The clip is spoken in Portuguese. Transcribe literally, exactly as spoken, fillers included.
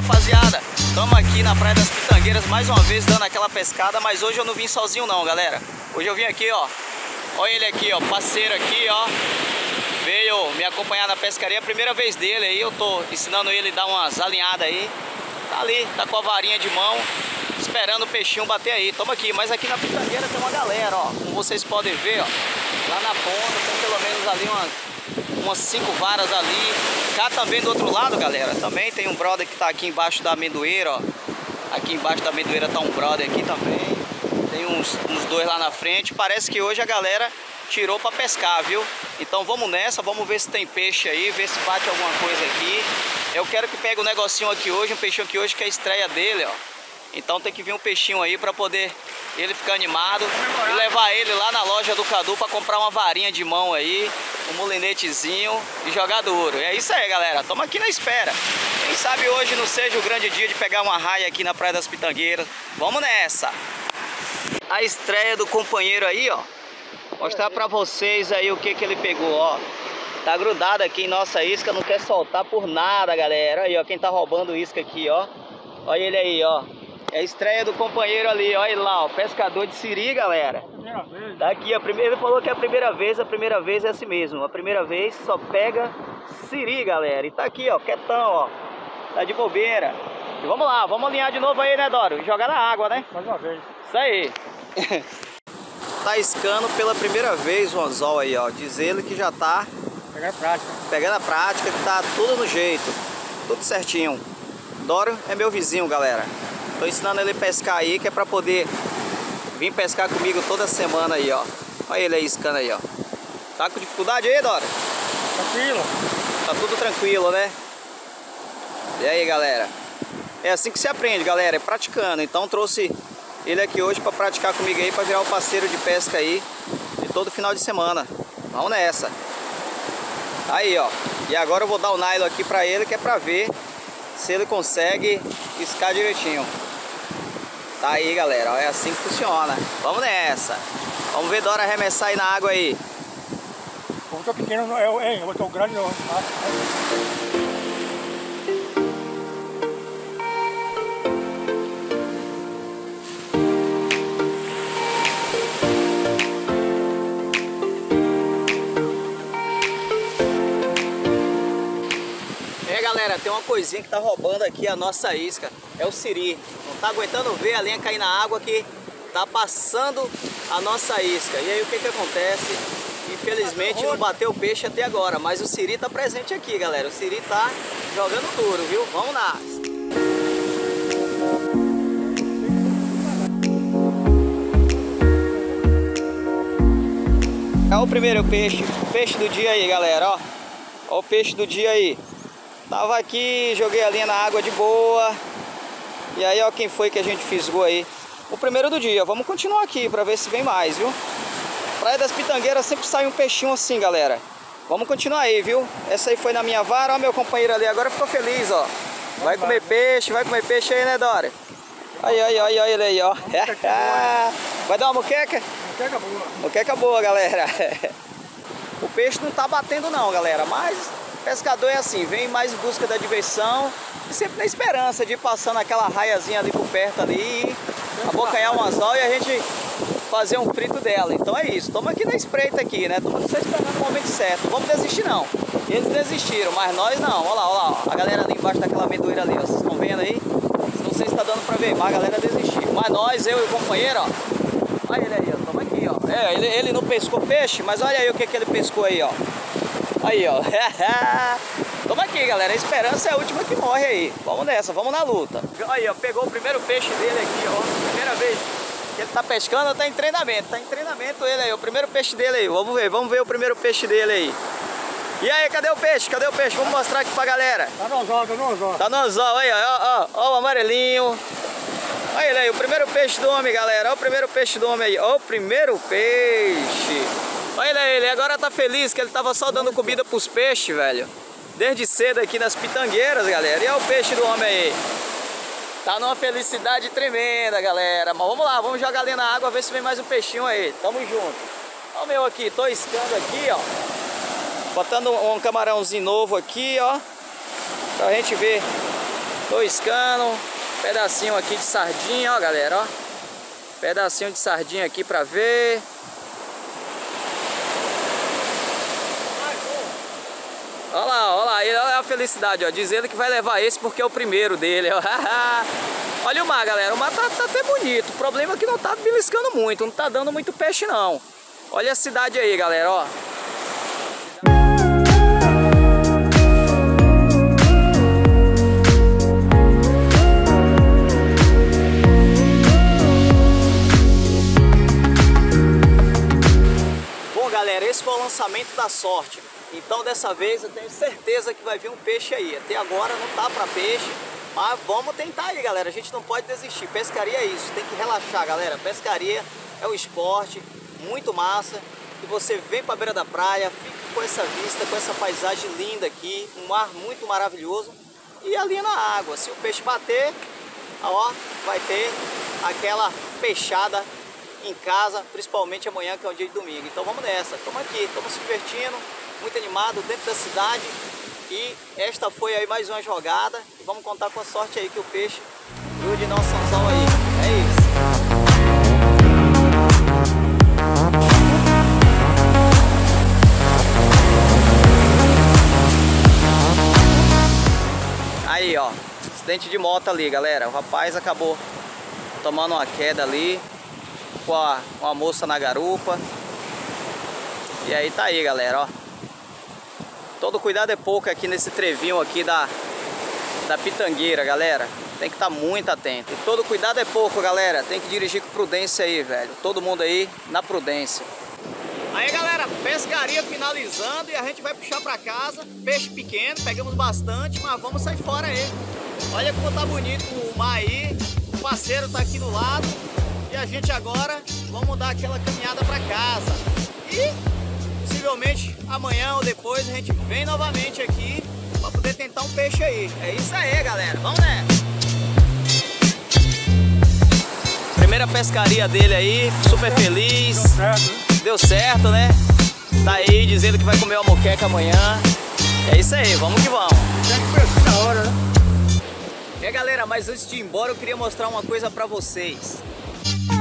rapaziada, estamos aqui na Praia das Pitangueiras mais uma vez dando aquela pescada, mas hoje eu não vim sozinho não, galera. Hoje eu vim aqui, ó, olha ele aqui, ó, parceiro aqui, ó, veio me acompanhar na pescaria, a primeira vez dele aí, eu tô ensinando ele a dar umas alinhadas aí, tá ali, tá com a varinha de mão, esperando o peixinho bater aí. Toma aqui, mas aqui na Pitangueira tem uma galera, ó, como vocês podem ver, ó, lá na ponta tem pelo menos ali umas, umas cinco varas ali. Cá também do outro lado, galera, também tem um brother que tá aqui embaixo da amendoeira, ó. Aqui embaixo da amendoeira tá um brother aqui também. Tem uns, uns dois lá na frente. Parece que hoje a galera tirou pra pescar, viu? Então vamos nessa, vamos ver se tem peixe aí, ver se bate alguma coisa aqui. Eu quero que pegue um negocinho aqui hoje, um peixinho aqui hoje que é a estreia dele, ó. Então tem que vir um peixinho aí pra poder ele ficar animado e levar ele lá na loja do Cadu pra comprar uma varinha de mão aí, um molinetezinho e jogar duro. É isso aí, galera. Tamo aqui na espera. Quem sabe hoje não seja o grande dia de pegar uma raia aqui na Praia das Pitangueiras. Vamos nessa! A estreia do companheiro aí, ó. Mostrar pra vocês aí o que que ele pegou, ó. Tá grudado aqui em nossa isca, não quer soltar por nada, galera. Aí, ó, quem tá roubando isca aqui, ó. Olha ele aí, ó. É a estreia do companheiro ali, olha ele lá, ó, pescador de siri, galera. Primeira vez. Tá aqui, a primeira, ele falou que é a primeira vez, a primeira vez é assim mesmo. A primeira vez só pega siri, galera. E tá aqui, ó, quietão, ó. Tá de bobeira. E vamos lá, vamos alinhar de novo aí, né, Doro? Jogar na água, né? Mais uma vez. Isso aí. Tá iscando pela primeira vez o anzol aí, ó. Diz ele que já tá pegando a prática. Pegando a prática, que tá tudo no jeito. Tudo certinho. Doro é meu vizinho, galera. Tô ensinando ele a pescar aí, que é pra poder vir pescar comigo toda semana aí, ó. Olha ele aí iscando aí, ó. Tá com dificuldade aí, Dora? Tranquilo. Tá tudo tranquilo, né? E aí, galera? É assim que se aprende, galera, é praticando. Então trouxe ele aqui hoje pra praticar comigo aí, pra virar o parceiro de pesca aí de todo final de semana. Vamos nessa. Aí, ó. E agora eu vou dar o nylon aqui pra ele, que é pra ver se ele consegue iscar direitinho. Tá aí, galera, é assim que funciona. Vamos nessa. Vamos ver Dora arremessar aí na água aí. Como tô pequeno, é o é, o grande não. Galera, tem uma coisinha que tá roubando aqui a nossa isca, é o siri. Não tá aguentando ver a linha cair na água que tá passando a nossa isca. E aí o que que acontece? Infelizmente não bateu o peixe até agora, mas o siri tá presente aqui, galera. O siri tá jogando duro, viu? Vamos lá. Olha o primeiro peixe, o peixe do dia aí, galera, ó. Olha o peixe do dia aí. Tava aqui, joguei a linha na água de boa. E aí, ó, quem foi que a gente fisgou aí? O primeiro do dia. Vamos continuar aqui pra ver se vem mais, viu? Praia das Pitangueiras sempre sai um peixinho assim, galera. Vamos continuar aí, viu? Essa aí foi na minha vara, ó, meu companheiro ali agora ficou feliz, ó. Vai comer peixe, vai comer peixe aí, né, Dora? Aí, aí, aí, aí, ele aí, ó. Vai dar uma moqueca? Moqueca boa. Moqueca boa, galera. O peixe não tá batendo não, galera, mas pescador é assim, vem mais em busca da diversão e sempre na esperança de ir passando aquela raiazinha ali por perto ali, abocanhar um anzol e a gente fazer um frito dela. Então é isso, estamos aqui na espreita aqui, né? Estamos só esperando o momento certo. Não vamos desistir não. Eles desistiram, mas nós não. Olha lá, olha lá, ó. A galera ali embaixo daquela amendoeira ali, ó. Vocês estão vendo aí? Não sei se está dando para ver, mas a galera desistiu. Mas nós, eu e o companheiro, ó. Olha ele aí, ó. Estamos aqui, ó. É, ele, ele não pescou peixe, mas olha aí o que, que ele pescou aí, ó. Aí, ó. Tamo aqui, galera. A esperança é a última que morre aí. Vamos nessa, vamos na luta. Aí, ó. Pegou o primeiro peixe dele aqui, ó. Primeira vez que ele tá pescando, tá em treinamento. Tá em treinamento ele aí. O primeiro peixe dele aí. Vamos ver, vamos ver o primeiro peixe dele aí. E aí, cadê o peixe? Cadê o peixe? Vamos mostrar aqui pra galera. Tá no anzol, tá no anzol. Tá no anzol, aí, ó. Ó, ó, ó o amarelinho. Olha ele aí, o primeiro peixe do homem, galera. Ó o primeiro peixe do homem aí. Ó o primeiro peixe. Olha ele, ele agora tá feliz que ele tava só dando comida pros peixes, velho. Desde cedo aqui nas Pitangueiras, galera. E olha o peixe do homem aí. Tá numa felicidade tremenda, galera. Mas vamos lá, vamos jogar ali na água, ver se vem mais um peixinho aí. Tamo junto. Olha o meu aqui, tô iscando aqui, ó. Botando um camarãozinho novo aqui, ó. Pra gente ver Tô iscando. Pedacinho aqui de sardinha, ó, galera, ó. Pedacinho de sardinha aqui pra ver. Olha lá, olha lá, olha a felicidade, ó. Diz ele que vai levar esse porque é o primeiro dele, ó. Olha o mar, galera. O mar tá, tá até bonito. O problema é que não tá beliscando muito, não tá dando muito peixe, não. Olha a cidade aí, galera, ó. Bom, galera, esse foi o lançamento da sorte. Então dessa vez eu tenho certeza que vai vir um peixe aí. Até agora não tá para peixe, mas vamos tentar aí, galera. A gente não pode desistir. Pescaria é isso, tem que relaxar, galera. Pescaria é um esporte muito massa. E você vem para a beira da praia, fica com essa vista, com essa paisagem linda aqui, um mar muito maravilhoso. E ali na água, se o peixe bater, ó, vai ter aquela peixada em casa, principalmente amanhã, que é o dia de domingo. Então vamos nessa, estamos aqui, estamos se divertindo, muito animado dentro da cidade. E esta foi aí mais uma jogada. E vamos contar com a sorte aí que o peixe grude nosso anzol aí. É isso. Aí, ó, acidente de moto ali, galera. O rapaz acabou tomando uma queda ali com a, com a moça na garupa. E aí tá aí, galera, ó. Todo cuidado é pouco aqui nesse trevinho aqui da, da Pitangueira, galera. Tem que estar muito atento. E todo cuidado é pouco, galera. Tem que dirigir com prudência aí, velho. Todo mundo aí na prudência. Aí, galera, pescaria finalizando e a gente vai puxar pra casa. Peixe pequeno, pegamos bastante, mas vamos sair fora aí. Olha como tá bonito o mar aí. O parceiro tá aqui no lado. E a gente agora vamos dar aquela caminhada pra casa. E possivelmente amanhã ou depois a gente vem novamente aqui pra poder tentar um peixe aí. É isso aí, galera. Vamos nessa. Primeira pescaria dele aí, super feliz. Deu certo, né? Deu certo, né? Tá aí dizendo que vai comer uma moqueca amanhã. É isso aí, vamos que vamos. Tem que pescar na hora, né? É, galera, mas antes de ir embora eu queria mostrar uma coisa pra vocês.